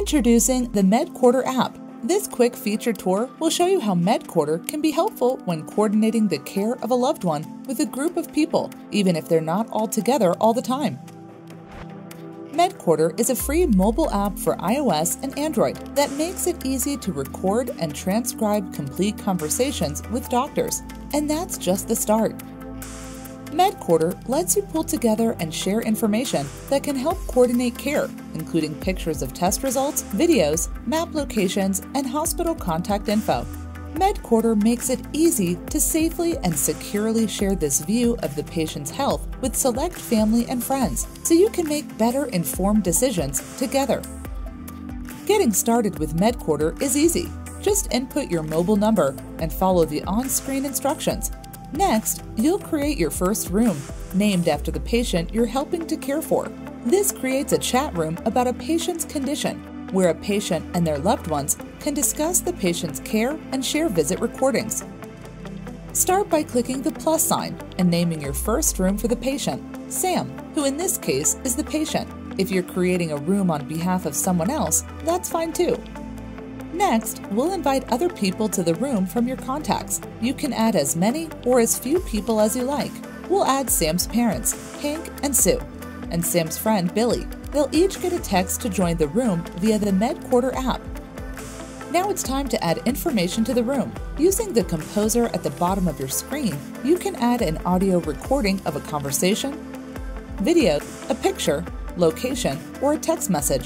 Introducing the Medcorder app. This quick feature tour will show you how Medcorder can be helpful when coordinating the care of a loved one with a group of people, even if they're not all together all the time. Medcorder is a free mobile app for iOS and Android that makes it easy to record and transcribe complete conversations with doctors. And that's just the start. Medcorder lets you pull together and share information that can help coordinate care, including pictures of test results, videos, map locations, and hospital contact info. Medcorder makes it easy to safely and securely share this view of the patient's health with select family and friends, so you can make better informed decisions together. Getting started with Medcorder is easy. Just input your mobile number and follow the on-screen instructions. Next, you'll create your first room, named after the patient you're helping to care for. This creates a chat room about a patient's condition, where a patient and their loved ones can discuss the patient's care and share visit recordings. Start by clicking the plus sign and naming your first room for the patient, Sam, who in this case is the patient. If you're creating a room on behalf of someone else, that's fine too. Next, we'll invite other people to the room from your contacts. You can add as many or as few people as you like. We'll add Sam's parents, Hank and Sue, and Sam's friend, Billy. They'll each get a text to join the room via the Medcorder app. Now it's time to add information to the room. Using the composer at the bottom of your screen, you can add an audio recording of a conversation, video, a picture, location, or a text message.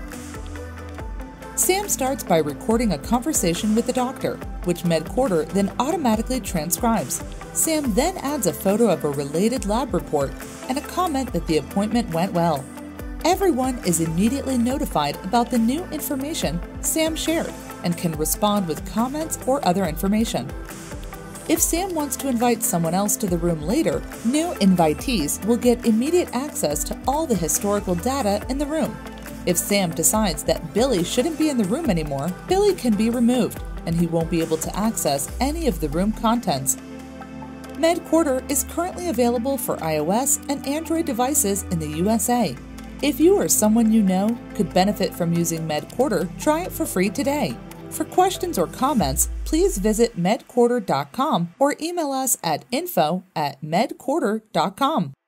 Sam starts by recording a conversation with the doctor, which Medcorder then automatically transcribes. Sam then adds a photo of a related lab report and a comment that the appointment went well. Everyone is immediately notified about the new information Sam shared and can respond with comments or other information. If Sam wants to invite someone else to the room later, new invitees will get immediate access to all the historical data in the room. If Sam decides that Billy shouldn't be in the room anymore, Billy can be removed and he won't be able to access any of the room contents. Medcorder is currently available for iOS and Android devices in the USA. If you or someone you know could benefit from using Medcorder, try it for free today. For questions or comments, please visit medcorder.com or email us at info@medcorder.com.